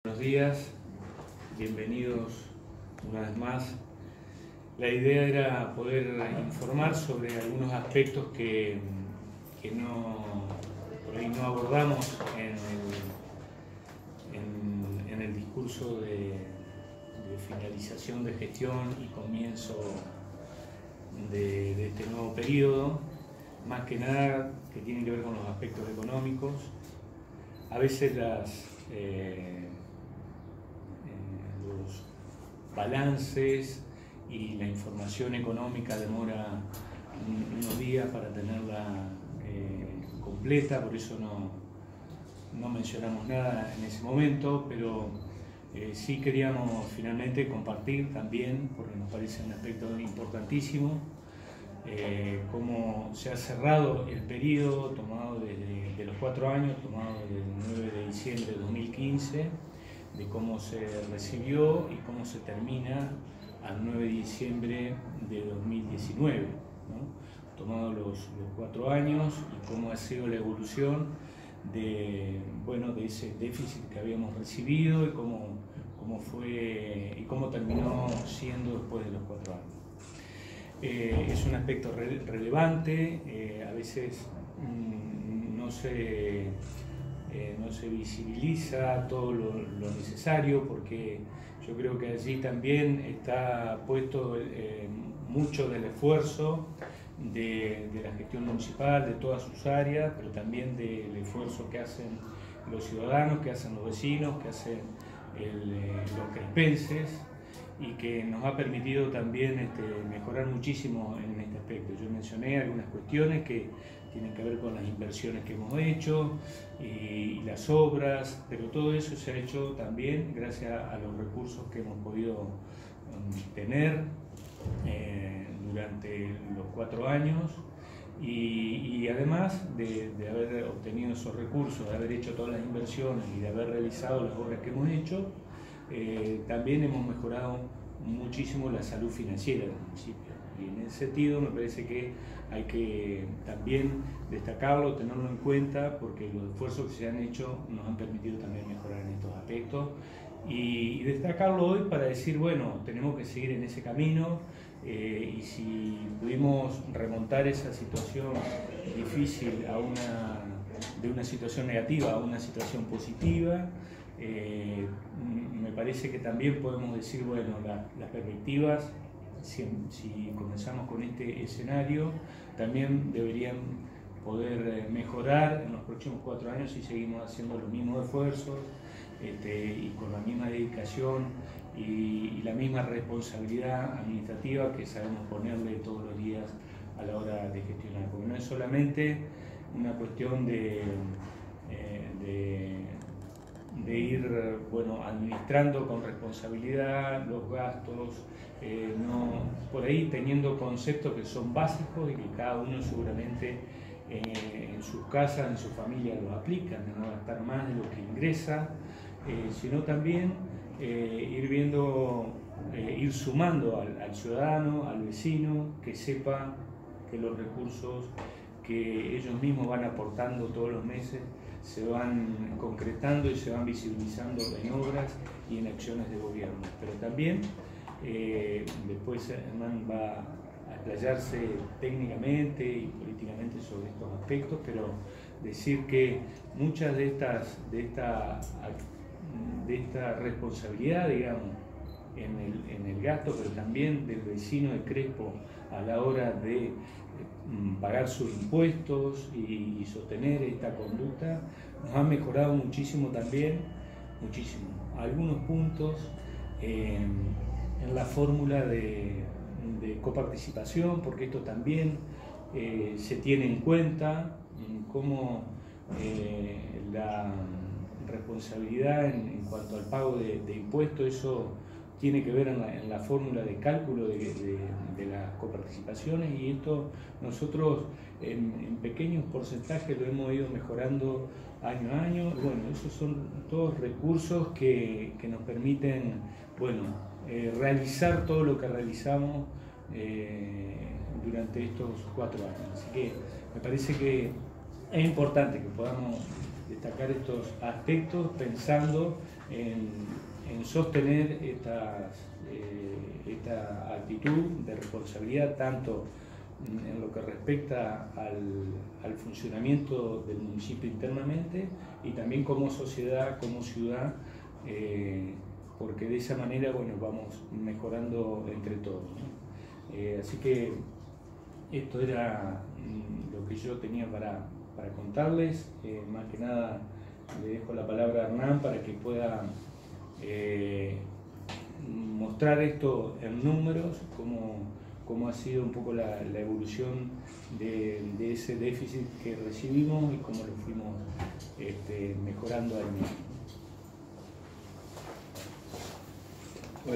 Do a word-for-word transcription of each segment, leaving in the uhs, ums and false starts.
Buenos días, bienvenidos una vez más. La idea era poder informar sobre algunos aspectos que, que no, por ahí no abordamos en el, en, en el discurso de, de finalización de gestión y comienzo de, de este nuevo periodo, más que nada que tienen que ver con los aspectos económicos. A veces las eh, los balances y la información económica demora unos días para tenerla eh, completa, por eso no, no mencionamos nada en ese momento, pero eh, sí queríamos finalmente compartir también, porque nos parece un aspecto importantísimo, eh, cómo se ha cerrado el periodo tomado desde de los cuatro años, tomado desde el nueve de diciembre de dos mil quince, de cómo se recibió y cómo se termina al nueve de diciembre de dos mil diecinueve, ¿no? Tomado los, los cuatro años y cómo ha sido la evolución de, bueno, de ese déficit que habíamos recibido y cómo, cómo, fue, y cómo terminó siendo después de los cuatro años. Eh, es un aspecto re, relevante, eh, a veces mmm, no se... Eh, no se visibiliza todo lo, lo necesario, porque yo creo que allí también está puesto eh, mucho del esfuerzo de, de la gestión municipal, de todas sus áreas, pero también del esfuerzo que hacen los ciudadanos, que hacen los vecinos, que hacen el, eh, los crespenses, y que nos ha permitido también este, mejorar muchísimo en este aspecto. Yo mencioné algunas cuestiones que tienen que ver con las inversiones que hemos hecho y, y las obras, pero todo eso se ha hecho también gracias a los recursos que hemos podido um, tener eh, durante los cuatro años y, y además de, de haber obtenido esos recursos, de haber hecho todas las inversiones y de haber realizado las obras que hemos hecho, eh, también hemos mejorado muchísimo la salud financiera del municipio. Y en ese sentido me parece que hay que también destacarlo, tenerlo en cuenta, porque los esfuerzos que se han hecho nos han permitido también mejorar en estos aspectos. Y, y destacarlo hoy para decir, bueno, tenemos que seguir en ese camino, eh, y si pudimos remontar esa situación difícil a una, de una situación negativa a una situación positiva, eh, me parece que también podemos decir, bueno, la, las perspectivas, Si, si comenzamos con este escenario, también deberían poder mejorar en los próximos cuatro años si seguimos haciendo los mismos esfuerzos este, y con la misma dedicación y, y la misma responsabilidad administrativa que sabemos ponerle todos los días a la hora de gestionar. Porque no es solamente una cuestión de, eh, de de ir bueno, administrando con responsabilidad los gastos, eh, no, por ahí teniendo conceptos que son básicos y que cada uno seguramente eh, en sus casas, en su familia los aplica, de no gastar más de lo que ingresa, eh, sino también eh, ir viendo, eh, ir sumando al, al ciudadano, al vecino, que sepa que los recursos que ellos mismos van aportando todos los meses se van concretando y se van visibilizando en obras y en acciones de gobierno. Pero también, eh, después Hernán va a explayarse técnicamente y políticamente sobre estos aspectos, pero decir que muchas de estas, de esta, de esta responsabilidad, digamos, en el, en el gasto, pero también del vecino de Crespo a la hora de eh, pagar sus impuestos y, y sostener esta conducta, nos ha mejorado muchísimo también, muchísimo. Algunos puntos eh, en la fórmula de, de coparticipación, porque esto también eh, se tiene en cuenta, como eh, la responsabilidad en, en cuanto al pago de, de impuestos, eso tiene que ver en la, en la fórmula de cálculo de, de, de las coparticipaciones, y esto nosotros en, en pequeños porcentajes lo hemos ido mejorando año a año. Bueno, esos son todos recursos que, que nos permiten, bueno, eh, realizar todo lo que realizamos eh, durante estos cuatro años. Así que me parece que es importante que podamos destacar estos aspectos pensando en, en sostener estas, eh, esta actitud de responsabilidad, tanto en lo que respecta al, al funcionamiento del municipio internamente y también como sociedad, como ciudad, eh, porque de esa manera, bueno, vamos mejorando entre todos, ¿no? Eh, así que esto era mm, lo que yo tenía para, para contarles. Eh, más que nada le dejo la palabra a Hernán para que pueda eh, mostrar esto en números, cómo, cómo ha sido un poco la, la evolución de, de ese déficit que recibimos y cómo lo fuimos este, mejorando al mismo. Bueno,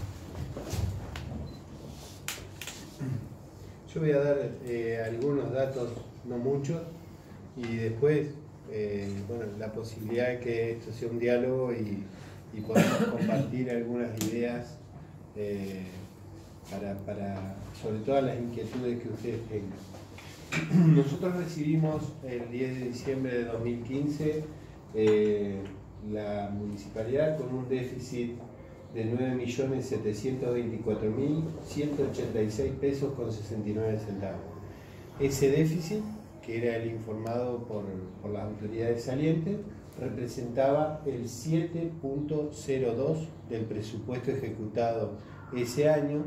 yo voy a dar eh, algunos datos, no muchos, y después, eh, bueno, la posibilidad de que esto sea un diálogo y, y podamos compartir algunas ideas eh, para, para, sobre todas las inquietudes que ustedes tengan. Nosotros recibimos el diez de diciembre de dos mil quince eh, la municipalidad con un déficit de nueve millones setecientos veinticuatro mil ciento ochenta y seis pesos con sesenta y nueve centavos. Ese déficit, que era el informado por, por las autoridades salientes, representaba el siete punto cero dos del presupuesto ejecutado ese año.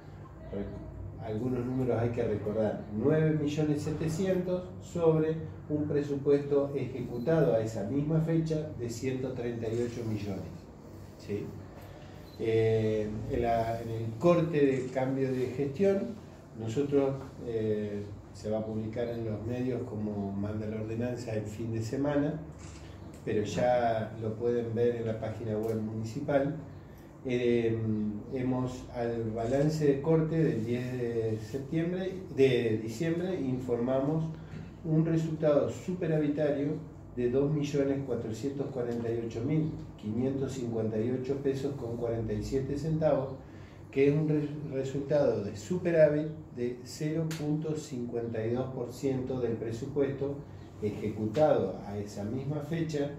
Algunos números hay que recordar: nueve millones setecientos sobre un presupuesto ejecutado a esa misma fecha de ciento treinta y ocho millones. ¿Sí? Eh, en, la, en el corte de cambio de gestión, nosotros eh, se va a publicar en los medios como manda la ordenanza el fin de semana, pero ya lo pueden ver en la página web municipal. Eh, hemos al balance de corte del diez de septiembre, de diciembre, informamos un resultado superavitario de dos millones cuatrocientos cuarenta y ocho mil quinientos cincuenta y ocho pesos con cuarenta y siete centavos, que es un re resultado de superávit de cero punto cincuenta y dos por ciento del presupuesto ejecutado a esa misma fecha,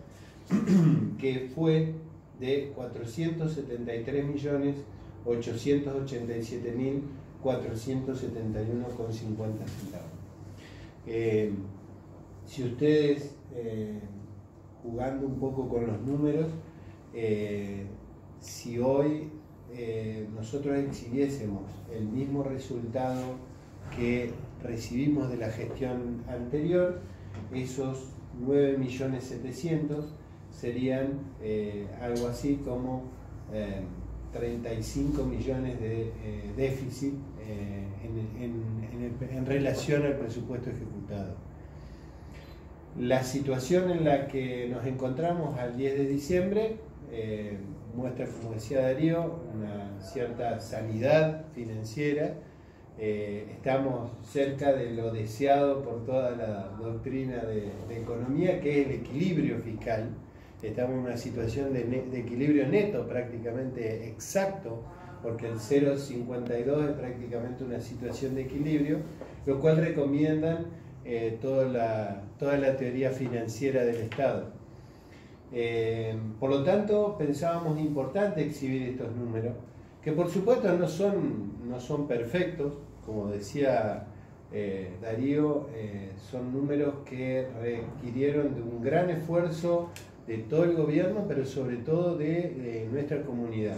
que fue de cuatrocientos setenta y tres millones ochocientos ochenta y siete mil cuatrocientos setenta y uno con cincuenta centavos. Eh, si ustedes, eh, jugando un poco con los números, eh, si hoy eh, nosotros exhibiésemos el mismo resultado que recibimos de la gestión anterior, esos nueve millones setecientos serían eh, algo así como eh, treinta y cinco millones de eh, déficit eh, en, en, en, el, en relación al presupuesto ejecutado. La situación en la que nos encontramos al diez de diciembre eh, muestra, como decía Darío, una cierta sanidad financiera. Eh, estamos cerca de lo deseado por toda la doctrina de, de economía, que es el equilibrio fiscal. Estamos en una situación de, de equilibrio neto prácticamente exacto, porque el cero punto cincuenta y dos es prácticamente una situación de equilibrio, lo cual recomiendan eh, toda, la, toda la teoría financiera del Estado. Eh, por lo tanto, pensábamos importante exhibir estos números, que por supuesto no son, no son perfectos, como decía eh, Darío, eh, son números que requirieron de un gran esfuerzo de todo el gobierno, pero sobre todo de, de nuestra comunidad.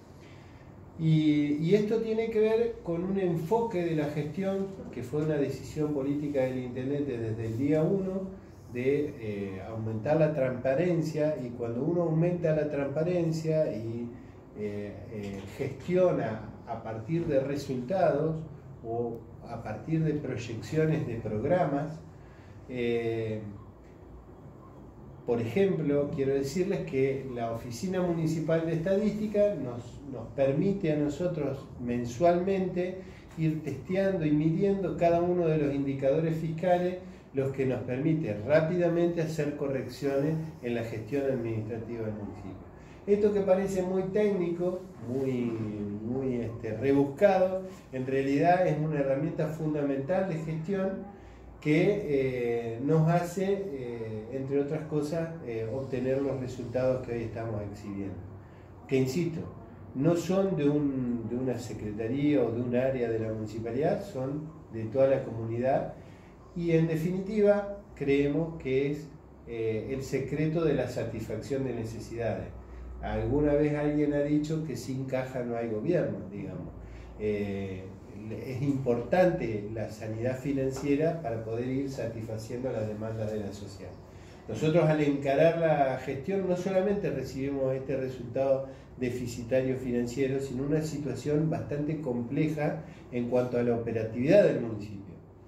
Y, y esto tiene que ver con un enfoque de la gestión, que fue una decisión política del intendente desde el día uno, de eh, aumentar la transparencia, y cuando uno aumenta la transparencia y eh, eh, gestiona a partir de resultados o a partir de proyecciones de programas, eh, por ejemplo, quiero decirles que la Oficina Municipal de Estadística nos, nos permite a nosotros mensualmente ir testeando y midiendo cada uno de los indicadores fiscales, los que nos permite rápidamente hacer correcciones en la gestión administrativa del municipio. Esto que parece muy técnico, muy, muy este, rebuscado, en realidad es una herramienta fundamental de gestión que eh, nos hace, eh, entre otras cosas, eh, obtener los resultados que hoy estamos exhibiendo. Que insisto, no son de, un, de una secretaría o de un área de la municipalidad, son de toda la comunidad y en definitiva creemos que es eh, el secreto de la satisfacción de necesidades. Alguna vez alguien ha dicho que sin caja no hay gobierno, digamos. Eh, es importante la sanidad financiera para poder ir satisfaciendo las demandas de la sociedad. Nosotros al encarar la gestión no solamente recibimos este resultado deficitario financiero, sino una situación bastante compleja en cuanto a la operatividad del municipio.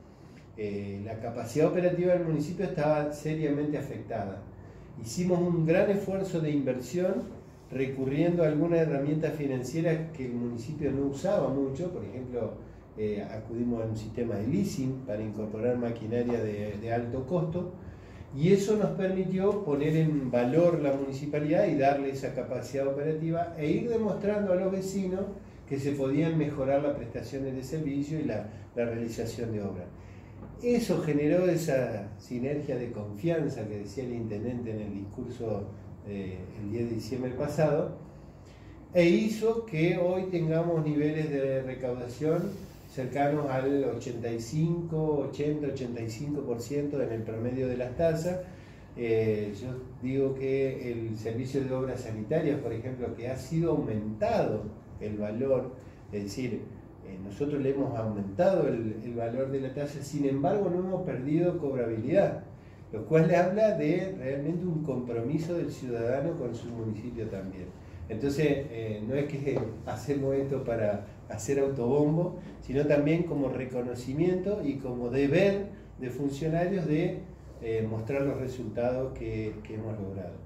Eh, la capacidad operativa del municipio estaba seriamente afectada. Hicimos un gran esfuerzo de inversión recurriendo a algunas herramientas financieras que el municipio no usaba mucho. Por ejemplo, eh, acudimos a un sistema de leasing para incorporar maquinaria de, de alto costo, y eso nos permitió poner en valor la municipalidad y darle esa capacidad operativa e ir demostrando a los vecinos que se podían mejorar las prestaciones de servicio y la, la realización de obras. Eso generó esa sinergia de confianza que decía el intendente en el discurso eh, el diez de diciembre pasado, e hizo que hoy tengamos niveles de recaudación cercanos al ochenta y cinco, ochenta, ochenta y cinco por ciento en el promedio de las tasas. Eh, yo digo que el servicio de obras sanitarias, por ejemplo, que ha sido aumentado el valor, es decir, eh, nosotros le hemos aumentado el, el valor de la tasa, sin embargo no hemos perdido cobrabilidad, lo cual le habla de realmente un compromiso del ciudadano con su municipio también. Entonces, eh, no es que hacemos esto para hacer autobombo, sino también como reconocimiento y como deber de funcionarios de eh, mostrar los resultados que, que hemos logrado.